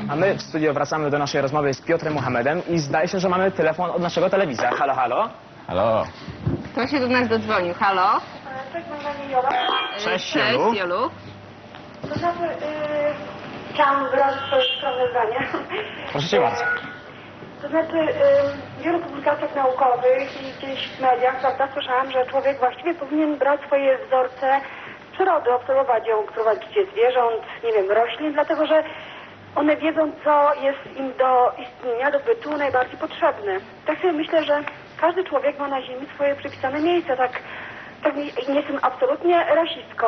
A my w studio wracamy do naszej rozmowy z Piotrem Muhammedem i zdaje się, że mamy telefon od naszego telewizora. Halo, halo. Halo. Kto się do nas dodzwonił? Halo? Cześć, mam na imię Jola. Cześć, Jolu. Jolu. To znaczy, chciałam wyrazić swoje skromne zdanie. Proszę cię bardzo. To znaczy, w wielu publikacjach naukowych i gdzieś w mediach, prawda, słyszałam, że człowiek właściwie powinien brać swoje wzorce z przyrody, obserwować ją, obserwować życie zwierząt, nie wiem, roślin, dlatego że one wiedzą, co jest im do istnienia, do bytu najbardziej potrzebne. Tak sobie myślę, że każdy człowiek ma na ziemi swoje przypisane miejsce, tak nie jestem absolutnie rasistką.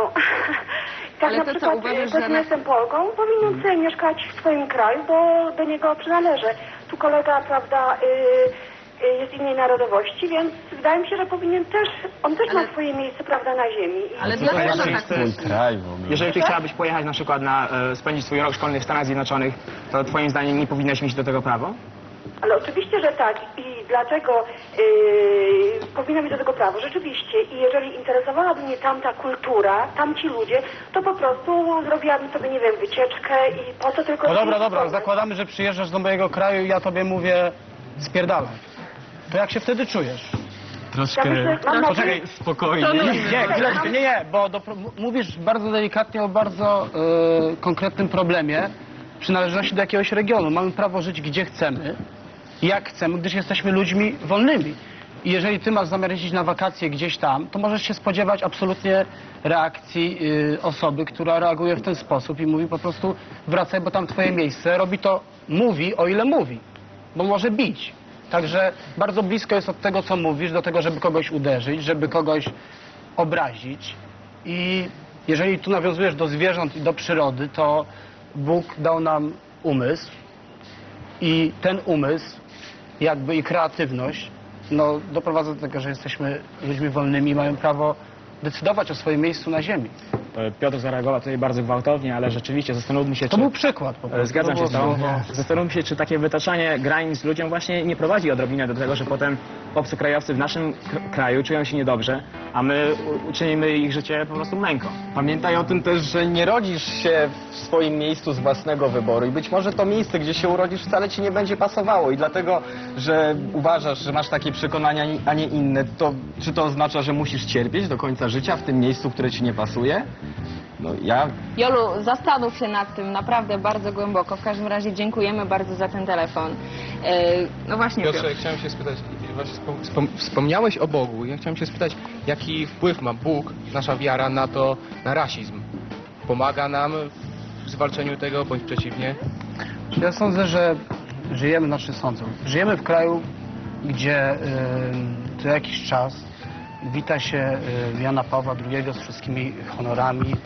Tak Ale na to co, przykład, uważasz, powiedzmy, że jestem Polką, powinien sobie mieszkać w swoim kraju, bo do niego przynależy. Tu kolega, prawda, jest innej narodowości, więc wydaje mi się, że powinien też, on też ma swoje miejsce, prawda, na ziemi. Ale dlaczego tak? Twój kraj w ogóle. Jeżeli ty chciałabyś pojechać na przykład spędzić swój rok szkolny w Stanach Zjednoczonych, to twoim zdaniem nie powinnaś mieć do tego prawo? Ale oczywiście, że tak. I dlaczego powinna mieć do tego prawo? Rzeczywiście. I jeżeli interesowałaby mnie tamta kultura, tamci ludzie, to po prostu zrobiłabym sobie, nie wiem, wycieczkę i po co tylko... No dobra, zakładamy, że przyjeżdżasz do mojego kraju i ja tobie mówię spierdalaj. To jak się wtedy czujesz? Troszkę... Ja myślę, mam nadzieję, Poczekaj, spokojnie. Nie, bo mówisz bardzo delikatnie o bardzo konkretnym problemie przynależności do jakiegoś regionu. Mamy prawo żyć gdzie chcemy, jak chcemy, gdyż jesteśmy ludźmi wolnymi. I jeżeli ty masz zamiar jeździć na wakacje gdzieś tam, to możesz się spodziewać absolutnie reakcji osoby, która reaguje w ten sposób i mówi po prostu wracaj, bo tam twoje miejsce. Robi to, mówi, o ile mówi, bo może bić. Także bardzo blisko jest od tego, co mówisz, do tego, żeby kogoś uderzyć, żeby kogoś obrazić. I jeżeli tu nawiązujesz do zwierząt i do przyrody, to Bóg dał nam umysł i ten umysł, jakby i kreatywność, no, doprowadza do tego, że jesteśmy ludźmi wolnymi i mają prawo decydować o swoim miejscu na ziemi. Piotr zareagował tutaj bardzo gwałtownie, ale rzeczywiście zastanówmy się, To czy... był przykład po prostu. Zgadzam To się z było tobą. słowo. Zastanówmy się, czy takie wytaczanie granic ludziom właśnie nie prowadzi odrobinę do tego, że potem obcokrajowcy w naszym kraju czują się niedobrze, a my uczynimy ich życie po prostu męką. Pamiętaj o tym też, że nie rodzisz się w swoim miejscu z własnego wyboru i być może to miejsce, gdzie się urodzisz, wcale ci nie będzie pasowało i dlatego, że uważasz, że masz takie przekonania, a nie inne, to czy to oznacza, że musisz cierpieć do końca życia w tym miejscu, które ci nie pasuje? No ja... Jolu, zastanów się nad tym naprawdę bardzo głęboko. W każdym razie dziękujemy bardzo za ten telefon. No właśnie, Piotr. Piotrze, chciałem się spytać, właśnie wspomniałeś o Bogu. Ja chciałem się spytać, jaki wpływ ma Bóg, nasza wiara na to, na rasizm? Pomaga nam w zwalczeniu tego, bądź przeciwnie? Ja sądzę, że żyjemy w kraju, gdzie co jakiś czas wita się Jana Pawła II z wszystkimi honorami.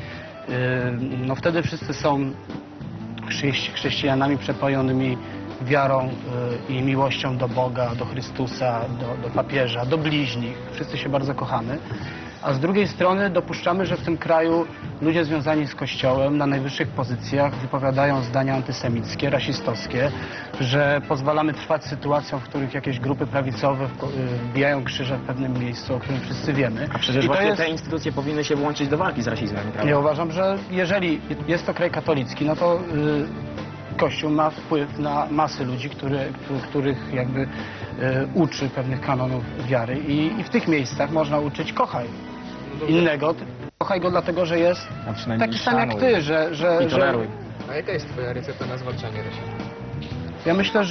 No wtedy wszyscy są chrześcijanami przepojonymi wiarą i miłością do Boga, do Chrystusa, do papieża, do bliźnich. Wszyscy się bardzo kochamy. A z drugiej strony dopuszczamy, że w tym kraju ludzie związani z Kościołem na najwyższych pozycjach wypowiadają zdania antysemickie, rasistowskie, że pozwalamy trwać sytuacjom, w których jakieś grupy prawicowe wbijają krzyże w pewnym miejscu, o którym wszyscy wiemy. A przecież właśnie te instytucje powinny się włączyć do walki z rasizmem, prawda? Ja uważam, że jeżeli jest to kraj katolicki, no to Kościół ma wpływ na masy ludzi, których jakby uczy pewnych kanonów wiary i w tych miejscach można uczyć kochaj innego. Kochaj go dlatego, że jest A przynajmniej taki sam jak szanuj. ty, że I toleruj. A jaka jest twoja recepta na zwalczanie rasizmu? ja myślę,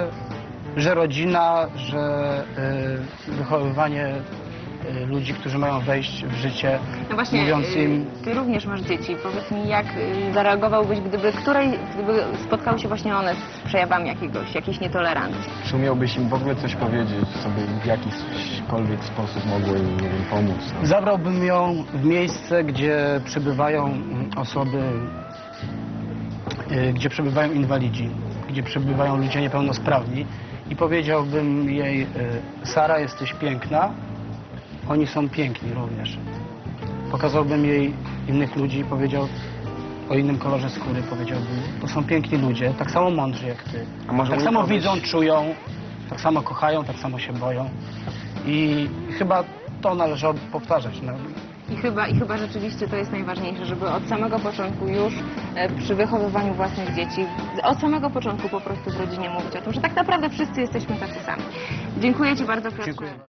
że rodzina, że wychowywanie ludzi, którzy mają wejść w życie, No właśnie, mówiąc im... ty również masz dzieci. Powiedz mi, jak zareagowałbyś, gdyby spotkały się właśnie one z przejawami jakiejś nietolerancji? Czy umiałbyś im w ogóle coś powiedzieć, sobie w jakikolwiek sposób mogło im, nie wiem, pomóc? No? Zabrałbym ją w miejsce, gdzie przebywają osoby, gdzie przebywają inwalidzi, gdzie przebywają ludzie niepełnosprawni i powiedziałbym jej, Sara, jesteś piękna, oni są piękni również. Pokazałbym jej innych ludzi i powiedział o innym kolorze skóry, powiedziałbym, to są piękni ludzie, tak samo mądrzy jak ty. A może Tak samo unikałbyś- widzą, czują, tak samo kochają, tak samo się boją. I chyba to należałoby powtarzać. No. I chyba rzeczywiście to jest najważniejsze, żeby od samego początku już przy wychowywaniu własnych dzieci. Od samego początku po prostu w rodzinie mówić o tym, że tak naprawdę wszyscy jesteśmy tacy sami. Dziękuję Ci bardzo, Piotrze. Dziękuję.